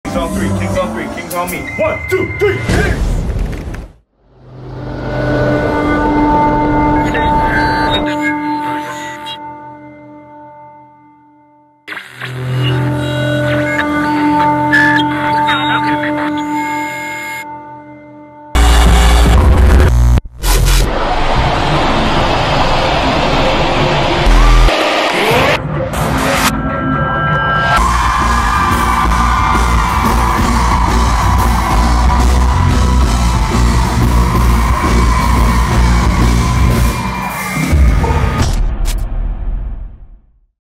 Kings on three, kings on three, kings on me. 1, 2, 3, hit!